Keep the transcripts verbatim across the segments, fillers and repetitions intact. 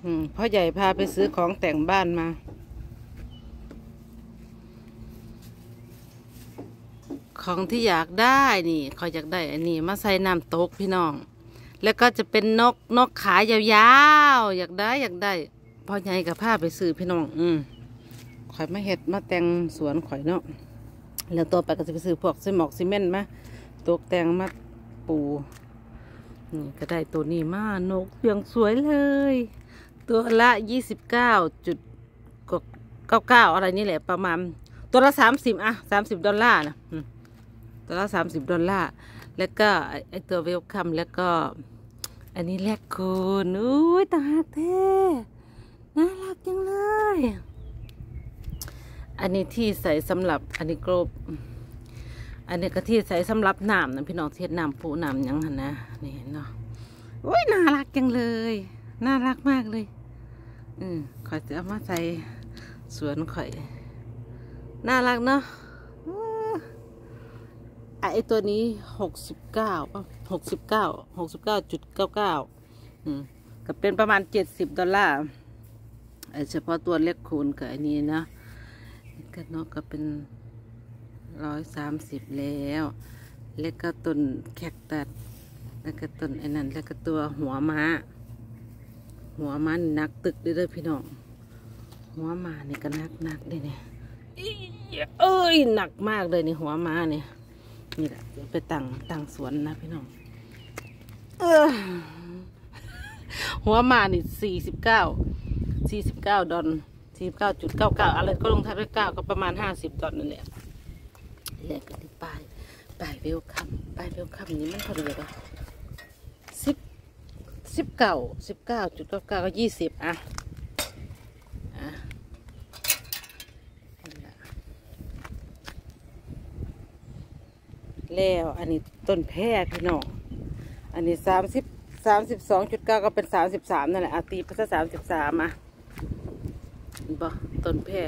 อืมพ่อใหญ่พาไปซื้อของแต่งบ้านมาของที่อยากได้นี่เขาอยากได้อันนี้มาใส่น้ำตกพี่น้องแล้วก็จะเป็นนกนกขายาวๆอยากได้อยากได้พ่อใหญ่กับพาไปซื้อพี่น้องอืมข่อยมาเห็ดมาแต่งสวนข่อยเนาะแล้วตัวไปก็จะไปซื้อพวกซีหมอกซีเมนต์มาตกแต่งมาปูนี่ก็ได้ตัวนี้มานกเพียงสวยเลยตัวละยี่สิบเก้าจุดเก้าเก้าอะไรนี่แหละประมาณตัวละสามสิบอะสามสิบดอลลาร์นะตัวละสามสิบดอลลาร์แล้วก็ไอตัวเวลคัมแล้วก็อันนี้แลกคูนอุ้ยตาเท่น่ารักจังเลยอันนี้ที่ใส่สำหรับอันนี้กรบอันนี้ก็ที่ใส่สำหรับน้ำนะพี่น้องเทศน้ำปูน้ำยังหันนะนี่เห็นเนาะโอ้ยน่ารักจังเลยน่ารักมากเลยอืมขอยจะเอามาใส่สวนข่อยน่ารักเนาะไอตัวนี้หกสิบเก้าหกสิบเก้าหกสิบเก้าจุดเก้าเก้าอืมก็เป็นประมาณเจ็ดสิบดอลลาร์เฉพาะตัวเล็กคูณกับอันนี้นะก็เนาะก็เป็นร้อยสามสิบแล้วแล้วก็ต้นแคคตัสแล้วก็ต้นไอ้นั่นแล้วก็ตัวหัวม้าหัวม้านักตึกด้วยพี่น้องหัวม้านี่ก็นักนักเลยเนี่ยเอ้ยหนักมากเลยนี่หัวม้าเนี่ยนี่แหละไปตั้งตั้งสวนนะพี่น้องเออหัวม้านี่สี่สิบเก้าสี่สิบเก้าดอลสี่สิบเก้าจุดเก้าเก้าอะไรก็ลงท้ายด้วยเก้าก็ประมาณห้าสิบดอลนั่นแหละแล้วก็ที่ป้ายป้ายเวลคัมป้ายเวลคัมนี้มันเท่าไหร่ก็สิบสิบเก้าสิบเก้าจุดเก้าเก้าก็ยี่สิบอ่ะอ่ะแล้วอันนี้ต้นแพรพี่น้องอันนี้สามสิบสามสิบสองจุดเก้าก็เป็นสามสิบสามนั่นแหละอาตีภาษาสามสิบสามอ่ะบ่ต้นแพร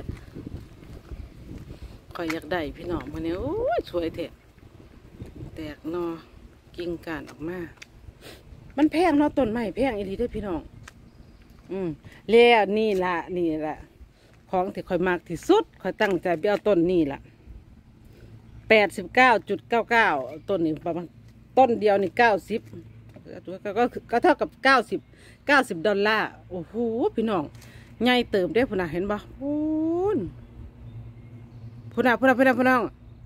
คอยอยากได้พี่น้องมาเนี่ยโอ้ยสวยเถอะแตกนอกิ่งก้านออกมามันแพงเนาะต้นไม้แพงอีหลีได้พี่น้องอืมแล้วนี่ละนี่ละของที่คอยมากที่สุดคอยตั้งใจไปเอาต้นนี่ละแปดสิบเก้าจุดเก้าเก้าต้นนี้ประมาณต้นเดียวนี่เก้าสิบก็ก็เท่ากับเก้าสิบเก้าสิบดอลลาร์โอ้โหพี่น้องใหญ่เติมได้พุ่นน่ะเห็นบ่โอ้ยพุ่นน่ะพุ่นน่ะพุ่นน่ะพี่น้อง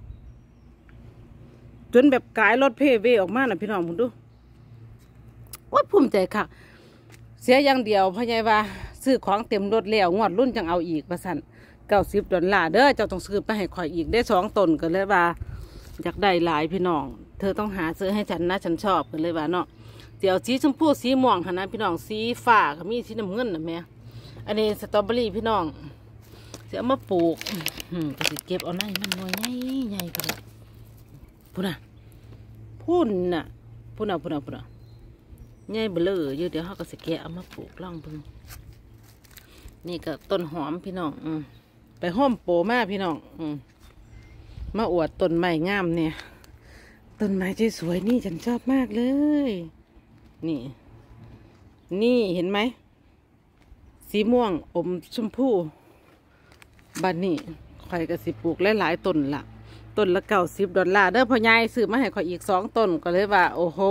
จนแบบกายรถเพเวออกมาน่ะพี่น้องพุ่นดูว่าภูมิใจค่ะเสียอย่างเดียวพ่อใหญ่ว่าซื้อของเต็มรถแล้วงวดรุ่นจังเอาอีกประสันเก้าสิบดอลลาร์เด้อเจ้าต้องซื้อไปให้ข่อยอีกได้สองตนกันเลยว่าอยากได้หลายพี่น้องเธอต้องหาซื้อให้ฉันนะฉันชอบกันเลยว่าเนาะเดี๋ยวสีชมพูสีม่วงค่ะนะพี่น้องสีฟ้าก็มีสีน้ำเงินนะแม่อันนี้สตรอเบอรี่พี่น้องจะเอามาปลูกก็สิเก็บเอาหน้ามันน้อยใหญ่ใหญ่กันพุ่นน่ะพุ่นน่ะพุ่นน่ะพุ่นน่ะพุ่นน่ะใหญ่เบลอเยอะเดี๋ยวเขาก็สิแกะเอามาปลูกล่องพึ่งนี่ก็ต้นหอมพี่น้องอืมไปห้อมโปมาพี่น้องอืมมาอวดต้นไม้งามเนี่ยต้นไม้ที่สวยนี่ฉันชอบมากเลยนี่นี่เห็นไหมสีม่วงอมชมพูบ้านนี้ข่อยก็สิปลูกหลายๆต้นละต้นละเก้าสิบดอลลาร์เด้อพ่อใหญ่ซื้อมาให้ข่อยอีกสองต้นก็เลยว่าโอ้โห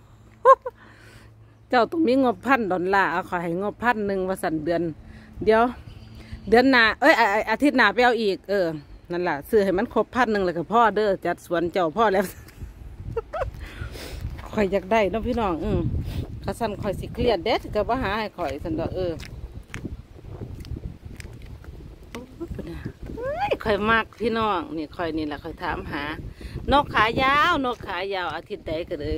เจ้าต้องมีงบพันดอลลาร์เอาข่อยให้งบพันหนึ่งว่าสันเดือนเดี๋ยวเดือนหน้าเอ้ยอาทิตย์หน้าไปเอาอีกเออนั่นแหละซื้อให้มันครบพันหนึ่งเลยกับพ่อเด้อจัดสวนเจ้าพ่อแล้วข่อยอยากได้น้องพี่น้องอืมข้าสั่นข่อยสิเครียดเด็ดกับว่าหาให้ข่อยสันดอกเออข่อยมากพี่น้องนี่ข่อยนี่แหละข่อยถามหานกขายาวนกขายาวอาทิตย์ใดก็เลย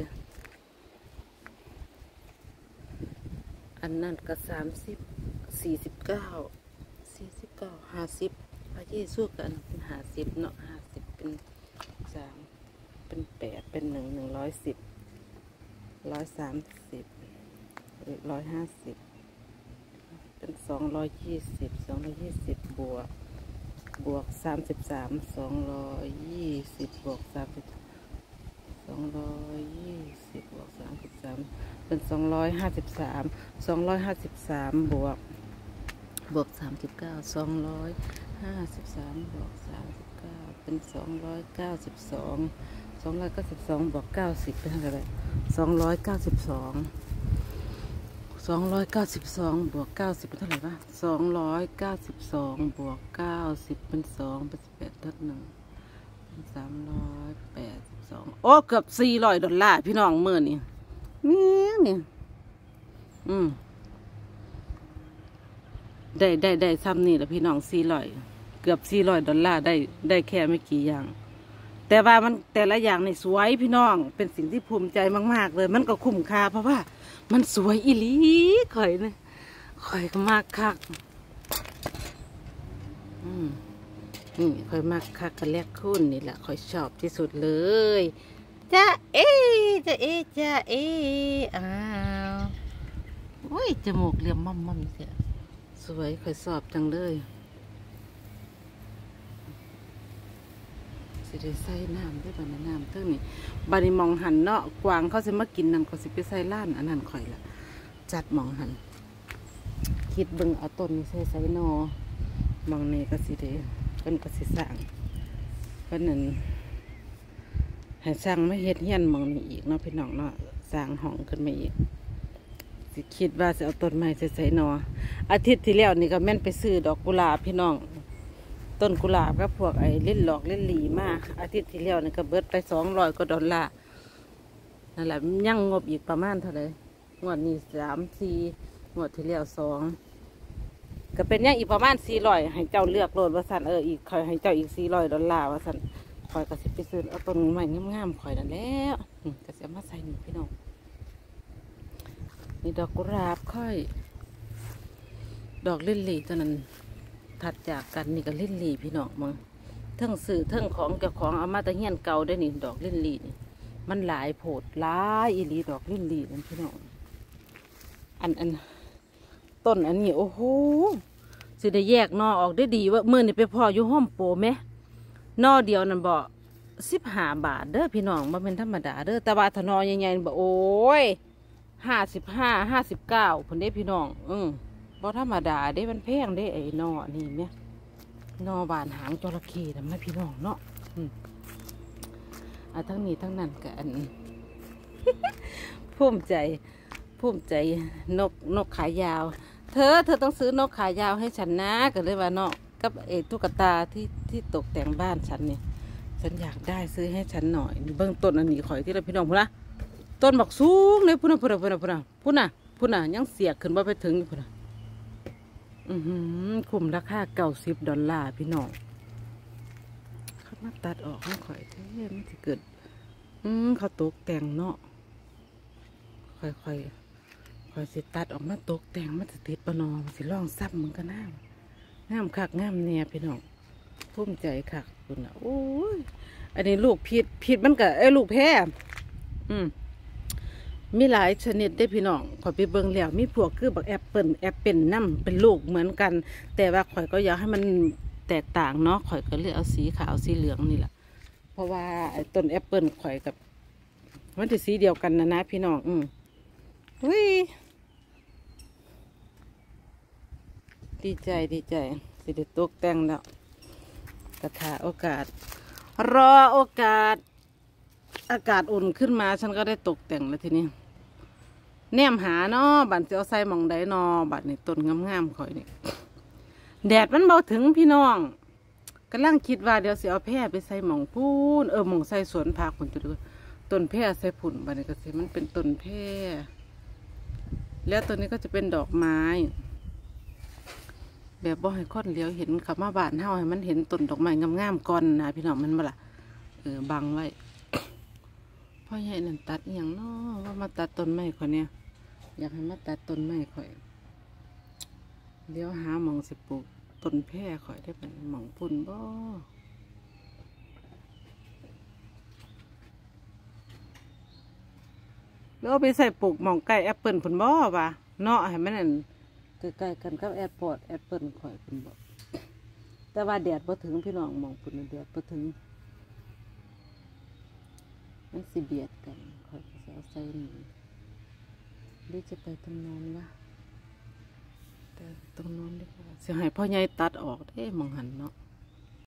อันนั้นก็สามสิบสี่สิบเก้าสี่สิบเก้าห้าสิบพระเยซูกันเป็นห้าสิบเนาะห้าสิบเป็นสามเป็นแปดเป็นหนึ่งหนึ่งร้อยสิบร้อยสามสิบร้อยห้าสิบเป็นสองร้อยยี่สิบสองร้อยยี่สิบบวกบวกสามสิบสามสองร้อยยี่สิบบวกสามสิบสองร้อยยี่สิบบวกสามสิบสามเป็นสองร้อยห้าสิบสามสองร้อยห้าสิบสามบวกบวกสามสิบเก้าสองร้อยห้าสิบสามบวกสามสิบเก้าเป็นสองร้อยเก้าสิบสองสองร้อยเก้าสิบสองบวกเก้าสิบเป็นเท่าไหร่สองร้อยเก้าสิบสองสองร้อยเก้าสิบสองบวกเก้าสิบเป็นเท่าไหร่วะสองร้อยเก้าสิบสองบวกเก้าสิบเป็นสองเป็นสิบแปดทับหนึ่งเป็นสามร้อยแปดสิบสองโอ้เกือบสี่ร้อยดอลลาร์พี่น้องเมื่อนี่นี่นี่อืมได้ได้ได้ซ้ำนี่แหละพี่น้องสี่ร้อยเกือบสี่ร้อยดอลลาร์ได้ได้แค่ไม่กี่อย่างแต่ว่ามันแต่ละอย่างในสวยพี่น้องเป็นสิ่งที่ภูมิใจมากๆเลยมันก็คุ้มค่าเพราะว่ามันสวยอีหลีข่อยเนี่ยข่อยก็มากคักอืมนี่ข่อยมากคักกันแรกคุณนี่แหละข่อยชอบที่สุดเลยจ้าเอ๊จ้าเอ๊จ้าเอ๊อ้าวโอ้ยจมูกเหลี่ยมม่อมๆเสียสวยข่อยชอบจังเลยสิได้ใส่น้ำได้บ้านะน้ำเท่านี้บาริมองหันเนาะกวางเขาจะมากินนั่นเขาสิไปใส่ล้านอันนั้นข่อยละจัดมองหันคิดเบิ่งเอาต้นนี้ใส่ใส่นอมองนี่ก็สิได้เป็นก็สิสั่งเป็นนั่นให้สั่งไม่เฮ็ดเฮียนมองนี่อีกเนาะพี่น้องเนาะสั่งห้องขึ้นมาอีกสิคิดว่าจะเอาต้นไม้ใส่ใส่นออาทิตย์ที่แล้วนี่ก็แม่นไปซื้อดอกกุหลาบพี่น้องต้นกุหลาบกับพวกไอ้เล่นหลอกเล่นหลีมาอาทิตย์ที่แล้วนี่ก็เบิดไปสองร้อยกว่าดอลลาร์นั่นแหละยั่งงบอีกประมาณเท่าไหร่งวดนี้สามสี่งวดที่แล้วสองก็เป็นยังอีกประมาณสี่ร้อยให้เจ้าเลือกโลดว่าสันเอออีกคอยให้เจ้าอีกสี่ร้อยดอลลาร์ว่าสันคอยก็สิไปซื้อเอาต้นใหม่งามๆคอยนั่นแล้วก็จะมาใส่นี่พี่น้องนี่ดอกกุหลาบค่อยดอกเล่นหลีตัวนั้นถัดจากกันนี่ก็เล่นหลีพี่น้องมึงเทิงสื่อเทิงของเจ้าของเอามาตะเฮียนเก่าได้นี่ดอกเล่นหลีนี่มันหลายโผดหลายอีหลีดอกเล่นหลีนั่นพี่น้องอันอันต้นอันนี้โอ้โหสิได้แยกนอออกได้ดีว่าเมื่อนี่ไปพ่ออยู่ห้อมโปไหมนอเดียวนั่นบอกสิบห้าบาทเด้อพี่น้องมันเป็นธรรมดาเด้อแต่ว่าถ้านอใหญ่ๆบอกโอ้ยห้าสิบห้าห้าสิบเก้าผลได้พี่น้องอืมบ่ธรรมดาได้มันแพงได้ไอ้นอนี่เนี่ยนอบานหางจระเข้ทำให้พี่น้องเนาะอืมอ่ะทั้งนี้ทั้งนั้นก็อัน ภูมิใจภูมิใจนกนกขายาวเธอเธอต้องซื้อนกขายาวให้ฉันนะก็เลยว่าเนาะกับเอตุ๊กตาที่ที่ตกแต่งบ้านฉันเนี่ยฉันอยากได้ซื้อให้ฉันหน่อยเบื้องต้นอันนี้ขอยที่เราพี่น้องพูดนะต้นบักสูงเลยพูดนะพูดนะพูดนะพูดนะพูดนะพูดนะยังเสียขึ้นมาไปถึงพูดนะอือหือคุ้มราคาเก้าสิบดอลลาร์พี่น้องเขามาตัดออกให้ข่อยเท่มันจะเกิดอืมเขาตกแต่งเนาะค่อยๆค่อยสิตัดออกมาตกแต่งมันจะติดปนอมสิลองซับมึงก็น่างามคักงามแน่พี่น้องภูมิใจคักคุณอ่ะโอ้ยอันนี้ลูกผิดผิดมันกับไอ้ลูกแพร่อืมมีหลายชนิดได้พี่น้องขอยไปเบิ่งแล้วมีพวกคือบักแอปเปิลแอปเปิลน้ำเป็นลูกเหมือนกัน แต่ว่าข่อยก็อยากให้มันแตกต่างเนาะข่อยก็เลือกเอาสีขาวสีเหลืองนี่แหละเพราะว่าไอ้ต้นแอปเปิลข่อยกับมันจะสีเดียวกันนะนะพี่น้องอืมอุ้ยดีใจดีใจสิได้ตกแต่งแล้วกระถาโอกาสรอโอกาสอากาศอุ่นขึ้นมาฉันก็ได้ตกแต่งแล้วทีนี้แนมหาเนาะบัดเสียวใส่หมองได้นอบัดนี่ต้นงามๆข่อยนี่แดดมันเบาถึงพี่น้องกำลังคิดว่าเดี๋ยวสิเอาแพร่ไปใส่หมองพูนเออหมองใส่สวนผักผลจะดูต้นแพร่ใส่ผุ่นบัดนี้ก็สิมันเป็นต้นแพร่แล้วตัวนี้ก็จะเป็นดอกไม้แบบบ่ให้คนเลี้ยวเห็นขับมาบ้านเฮาให้มันเห็นต้นดอกไม้งามๆก่อนนะพี่น้องมันบ่ล่ะเออบังไว้พ่อใหญ่นั่นตัดอย่างน้อว่ามาตัดต้นไม้ข่อยเนี่ยอยากให้มาตัดต้นไม้ข่อยเดี๋ยวหาหม่องสิปลูกต้นแพร่ข่อยได้เป็นหม่องพุ่นบ่แล้วเอาไปใส่ปลูกหม่องใกล้แอปเปิลพุ่นบ่ป่ะเนาะให้มันนั่นใกล้ๆกันกับแอปพอร์ตแอปเปิลข่อยพุ่นบ่แต่ว่าแดดบ่ถึงพี่น้องหม่องพุ่นแดดบ่ถึงมันสิเบียดกันคอยจะเอาใส่หนึ่งหรือจะไปตรงโน้นวะแต่ตรงโน้นดีกว่าเสียหายพ่อใหญ่ตัดออกเด้มองหันเนาะ